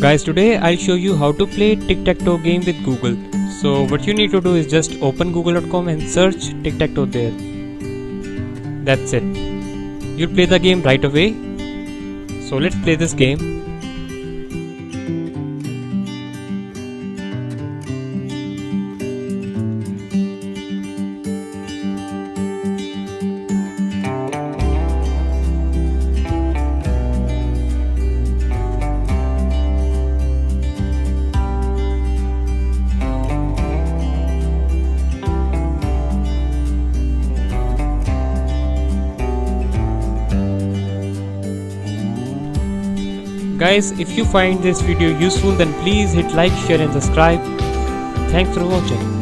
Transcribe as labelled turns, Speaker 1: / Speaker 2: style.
Speaker 1: Guys, today I'll show you how to play tic-tac-toe game with Google. So what you need to do is just open google.com and search tic-tac-toe there. That's it. You'll play the game right away. So let's play this game. Guys, if you find this video useful, then please hit like, share and subscribe. Thanks for watching.